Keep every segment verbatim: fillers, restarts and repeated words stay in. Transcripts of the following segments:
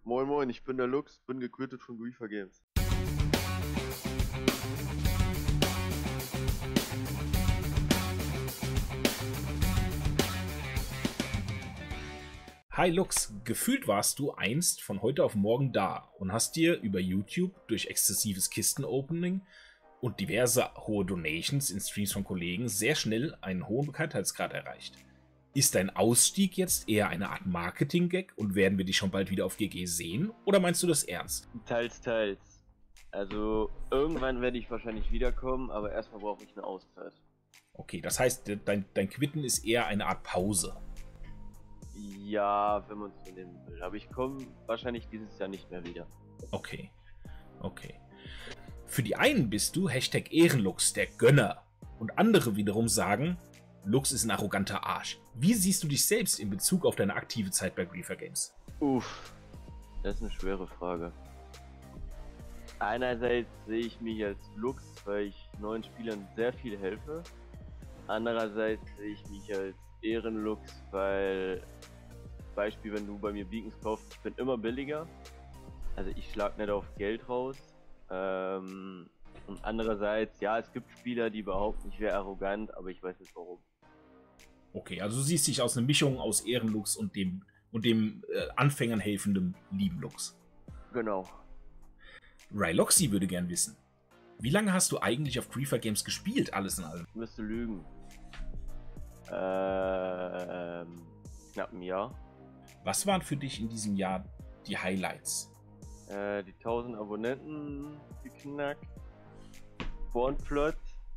Moin Moin, ich bin der Lux, bin gequittet von Griefer Games. Hi Lux, gefühlt warst du einst von heute auf morgen da und hast dir über YouTube durch exzessives Kisten-Opening und diverse hohe Donations in Streams von Kollegen sehr schnell einen hohen Bekanntheitsgrad erreicht. Ist dein Ausstieg jetzt eher eine Art Marketing-Gag und werden wir dich schon bald wieder auf G G sehen? Oder meinst du das ernst? Teils, teils. Also irgendwann werde ich wahrscheinlich wiederkommen, aber erstmal brauche ich eine Auszeit. Okay, das heißt, dein, dein Quitten ist eher eine Art Pause. Ja, wenn man es so nehmen will. Aber ich komme wahrscheinlich dieses Jahr nicht mehr wieder. Okay, okay. Für die einen bist du Hashtag Ehrenlux, der Gönner. Und andere wiederum sagen, Lux ist ein arroganter Arsch. Wie siehst du dich selbst in Bezug auf deine aktive Zeit bei Griefer Games? Uff, das ist eine schwere Frage. Einerseits sehe ich mich als Lux, weil ich neuen Spielern sehr viel helfe. Andererseits sehe ich mich als Ehrenlux, weil, Beispiel, wenn du bei mir Beacons kaufst, ich bin immer billiger. Also ich schlag nicht auf Geld raus. Ähm, und andererseits, ja, es gibt Spieler, die behaupten, ich wäre arrogant, aber ich weiß nicht warum. Okay, also du siehst dich aus einer Mischung aus Ehrenlux und dem, und dem äh, Anfängern helfenden lieben Lux. Genau. Ryloxy würde gern wissen, wie lange hast du eigentlich auf Griefer Games gespielt, alles in allem? Ich müsste lügen. Ähm, knapp ein Jahr. Was waren für dich in diesem Jahr die Highlights? Äh, die tausend Abonnenten geknackt. Bornplot.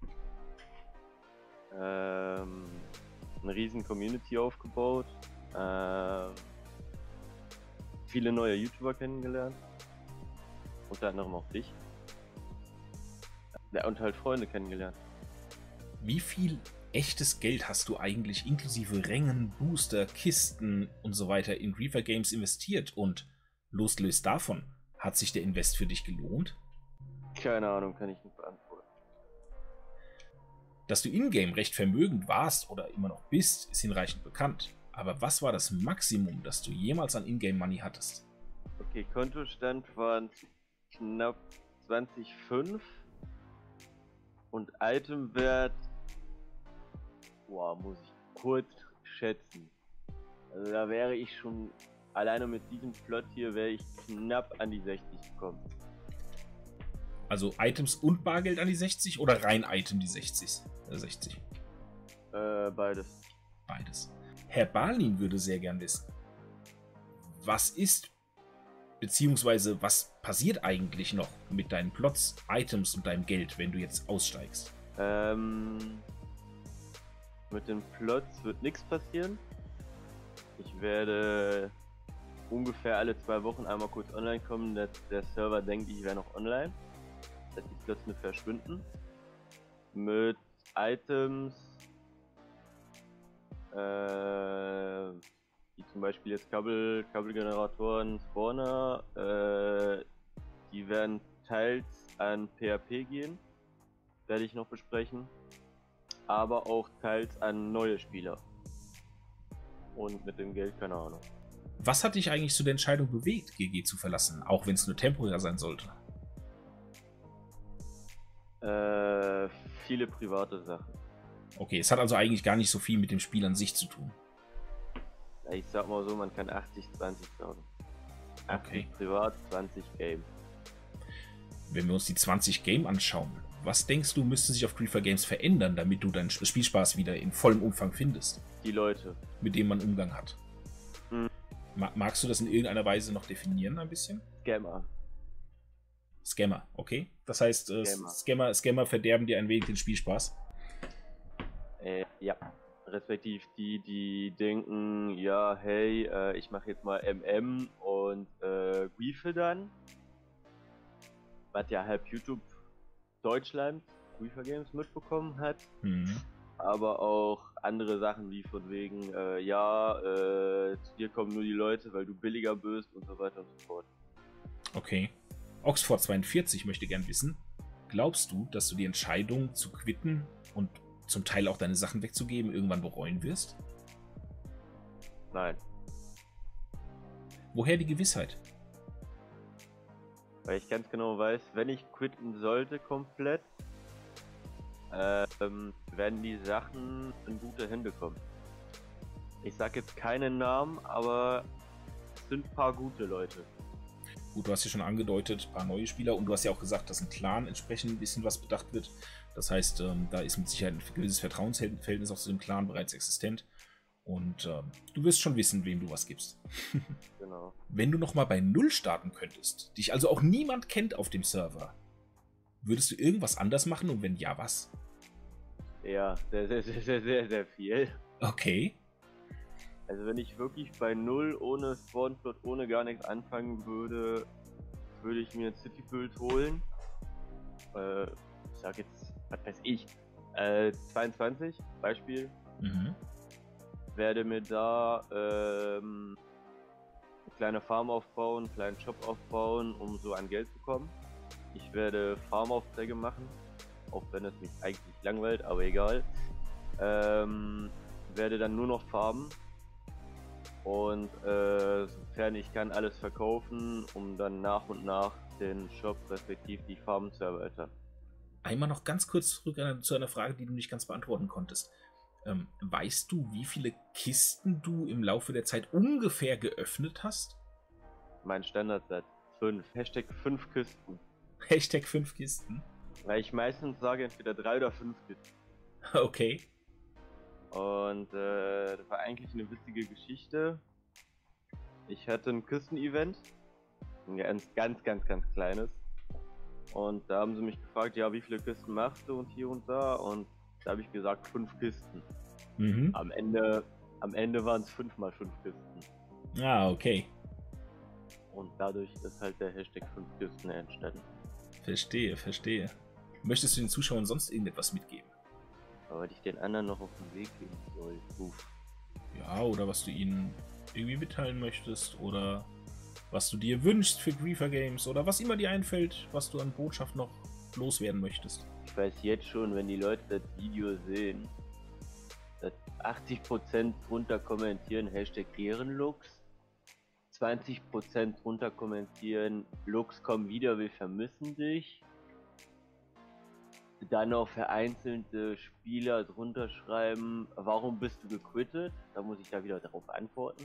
Ähm, eine riesen Community aufgebaut. Ähm, viele neue YouTuber kennengelernt. Unter anderem auch dich. Ja, und halt Freunde kennengelernt. Wie viel echtes Geld hast du eigentlich inklusive Rängen, Booster, Kisten und so weiter in Griefer Games investiert? Und losgelöst davon, hat sich der Invest für dich gelohnt? Keine Ahnung, kann ich nicht beantworten. Dass du in-game recht vermögend warst oder immer noch bist, ist hinreichend bekannt. Aber was war das Maximum, das du jemals an in-game Money hattest? Okay, Kontostand waren knapp zwanzig Komma fünf und Itemwert, boah, muss ich kurz schätzen. Also da wäre ich schon, alleine mit diesem Plot hier wäre ich knapp an die sechzig gekommen. Also Items und Bargeld an die sechzig oder rein Item die sechzig? Äh, sechzig. Äh, beides. Beides. Herr Balin würde sehr gern wissen, was ist, beziehungsweise was passiert eigentlich noch mit deinen Plots, Items und deinem Geld, wenn du jetzt aussteigst? Ähm, mit den Plots wird nichts passieren. Ich werde ungefähr alle zwei Wochen einmal kurz online kommen, dass der Server denkt, ich wäre noch online. Dass die Plots nicht verschwinden. Mit Items, äh, wie zum Beispiel jetzt Kabel, Kabelgeneratoren, Spawner, äh, die werden teils an P H P gehen, werde ich noch besprechen, aber auch teils an neue Spieler. Und mit dem Geld keine Ahnung. Was hat dich eigentlich zu der Entscheidung bewegt, G G zu verlassen, auch wenn es nur temporär sein sollte? Äh, viele private Sachen. Okay, es hat also eigentlich gar nicht so viel mit dem Spiel an sich zu tun. Ich sag mal so, man kann achtzig zwanzig sagen. achtzig Okay. privat, zwanzig Game. Wenn wir uns die zwanzig Game anschauen, was denkst du, müsste sich auf Griefer Games verändern, damit du deinen Spielspaß wieder in vollem Umfang findest? Die Leute. Mit denen man Umgang hat. Hm. Magst du das in irgendeiner Weise noch definieren ein bisschen? Scammer. Scammer, okay. Das heißt, äh, Scammer. Scammer, Scammer verderben dir ein wenig den Spielspaß. Äh, ja. Respektiv die, die denken, ja, hey, äh, ich mache jetzt mal M M und äh, Griefe dann. Was ja halb YouTube Deutschland, Griefer Games mitbekommen hat. Mhm. Aber auch andere Sachen wie von wegen, äh, ja, äh, zu dir kommen nur die Leute, weil du billiger bist und so weiter und so fort. Okay. Oxford zweiundvierzig möchte gern wissen, glaubst du, dass du die Entscheidung zu quitten und zum Teil auch deine Sachen wegzugeben irgendwann bereuen wirst? Nein. Woher die Gewissheit? Weil ich ganz genau weiß, wenn ich quitten sollte komplett, ähm, werden die Sachen in gute Hände kommen. Ich sag jetzt keinen Namen, aber es sind ein paar gute Leute. Gut, du hast ja schon angedeutet, ein paar neue Spieler und du hast ja auch gesagt, dass im Clan entsprechend ein bisschen was bedacht wird. Das heißt, ähm, da ist mit Sicherheit ein gewisses Vertrauensverhältnis auch zu dem Clan bereits existent. Und ähm, du wirst schon wissen, wem du was gibst. Genau. Wenn du nochmal bei Null starten könntest, dich also auch niemand kennt auf dem Server, würdest du irgendwas anders machen und wenn ja, was? Ja, sehr, sehr, sehr, sehr, sehr, sehr viel. Okay. Also wenn ich wirklich bei Null ohne Spawnplot, ohne gar nichts anfangen würde, würde ich mir City Build holen. Äh, ich sag jetzt, was weiß ich, äh, zweiundzwanzig, Beispiel. Mhm. Werde mir da ähm, eine kleine Farm aufbauen, einen kleinen Shop aufbauen, um so an Geld zu kommen. Ich werde Farmaufträge machen, auch wenn es mich eigentlich langweilt, aber egal. Ähm, werde dann nur noch farmen und äh, sofern ich kann alles verkaufen, um dann nach und nach den Shop respektive die Farmen zu erweitern. Einmal noch ganz kurz zurück zu einer Frage, die du nicht ganz beantworten konntest. Ähm, weißt du, wie viele Kisten du im Laufe der Zeit ungefähr geöffnet hast? Mein Standardsatz fünf. Hashtag fünf Kisten. Hashtag fünf Kisten. Weil ich meistens sage entweder drei oder fünf Kisten. Okay. Und äh, das war eigentlich eine witzige Geschichte. Ich hatte ein Küsten-Event. Ein ganz, ganz, ganz, ganz kleines. Und da haben sie mich gefragt, ja, wie viele Kisten machst du und hier und da? Und da habe ich gesagt, fünf Kisten. Mhm. Am Ende, am Ende waren es fünf mal fünf Kisten. Ah, okay. Und dadurch ist halt der Hashtag fünf Kisten entstanden. Verstehe, verstehe. Möchtest du den Zuschauern sonst irgendetwas mitgeben? Aber ich den anderen noch auf den Weg geben soll. Uff. Ja, oder was du ihnen irgendwie mitteilen möchtest oder was du dir wünschst für Griefer Games oder was immer dir einfällt, was du an Botschaft noch loswerden möchtest. Ich weiß jetzt schon, wenn die Leute das Video sehen, dass achtzig Prozent drunter kommentieren Hashtag Ehrenlux, zwanzig Prozent drunter kommentieren Lux komm wieder, wir vermissen dich. Dann noch vereinzelte Spieler drunter schreiben, warum bist du gequittet? Da muss ich da wieder darauf antworten.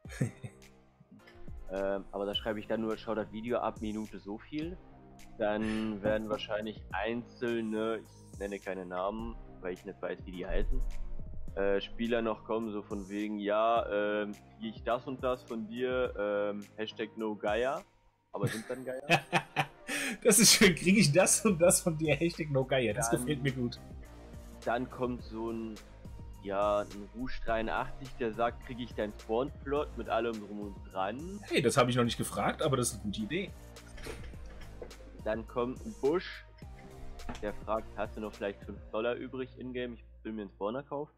ähm, aber da schreibe ich dann nur, schau das Video ab, Minute so viel. Dann werden wahrscheinlich einzelne, ich nenne keine Namen, weil ich nicht weiß, wie die heißen, äh, Spieler noch kommen, so von wegen, ja, ähm, kriege ich das und das von dir, ähm, Hashtag no Gaia, aber sind dann Gaia? Das ist schön, kriege ich das und das von dir, Hashtag no Gaia, das Dann, gefällt mir gut. Dann kommt so ein, ja, ein Rouge dreiundachtzig, der sagt, kriege ich deinen Spawnplot mit allem drum und dran. Hey, das habe ich noch nicht gefragt, aber das ist eine gute Idee. Dann kommt ein Busch, der fragt, hast du noch vielleicht fünf Dollar übrig in-game? Ich will mir einen Spawner kaufen.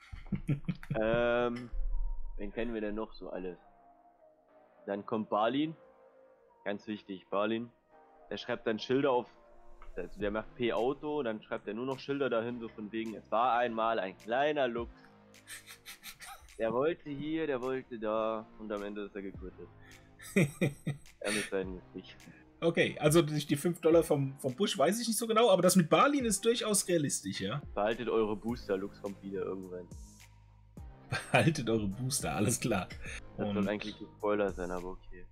ähm, wen kennen wir denn noch so alles? Dann kommt Balin, ganz wichtig, Balin. Der schreibt dann Schilder auf, also der macht P-Auto, dann schreibt er nur noch Schilder dahin, so von wegen, es war einmal ein kleiner Lux. Der wollte hier, der wollte da und am Ende ist er gequittet. Er mit seinen Geschichten. Okay, also die fünf Dollar vom, vom Busch weiß ich nicht so genau, aber das mit Balin ist durchaus realistisch, ja? Behaltet eure Booster, Lux kommt wieder irgendwann. Behaltet eure Booster, alles klar. Das Und soll eigentlich ein Spoiler sein, aber okay.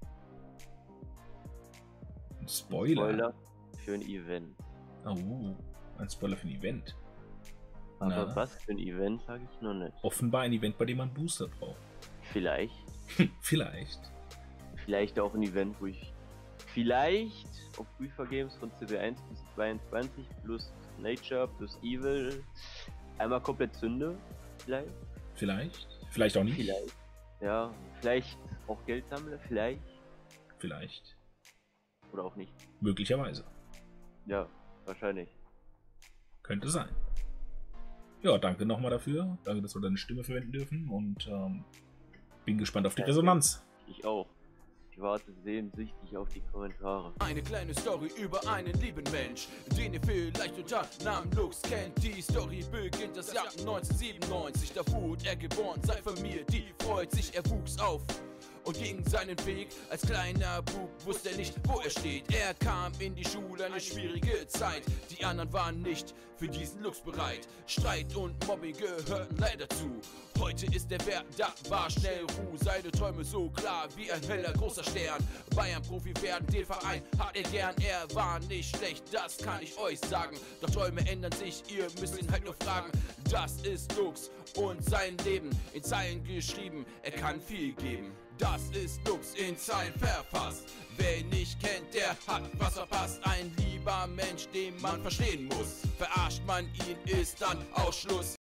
Ein Spoiler? Spoiler für ein Event. Oh, ein Spoiler für ein Event. Aber Na, was für ein Event, sage ich noch nicht. offenbar ein Event, bei dem man Booster braucht. Vielleicht. Vielleicht. Vielleicht auch ein Event, wo ich vielleicht auf Griefer Games von C B eins bis zweiundzwanzig plus Nature plus Evil einmal komplett zünde. Vielleicht. Vielleicht. Vielleicht auch nicht. Vielleicht. Ja, vielleicht auch Geld sammle. Vielleicht. Vielleicht. Oder auch nicht. Möglicherweise. Ja, wahrscheinlich. Könnte sein. Ja, danke nochmal dafür. Danke, dass wir deine Stimme verwenden dürfen und ähm, bin gespannt auf die Ja, Resonanz. Ich auch. Ich warte sehnsüchtig auf die Kommentare. Eine kleine Story über einen lieben Mensch, den ihr vielleicht unter Namen Lux kennt. Die Story beginnt das Jahr neunzehnhundertsiebenundneunzig. Da wurde er geboren, seine Familie, die freut sich, er wuchs auf und ging seinen Weg. Als kleiner Bub wusste er nicht, wo er steht. Er kam in die Schule, eine schwierige Zeit. Die anderen waren nicht für diesen Lux bereit. Streit und Mobbing gehörten leider zu. Heute ist der Wert, da war schnell Ruhe. Seine Träume so klar wie ein heller großer Stern. Bayern-Profi werden, den Verein hat er gern. Er war nicht schlecht, das kann ich euch sagen. Doch Träume ändern sich, ihr müsst ihn halt nur fragen. Das ist Lux und sein Leben in Zeilen geschrieben. Er kann viel geben. Das ist Lux in Zeilen verfasst. Wer ihn nicht kennt, der hat was verpasst. Ein lieber Mensch, den man verstehen muss. Verarscht man ihn, ist dann Ausschluss.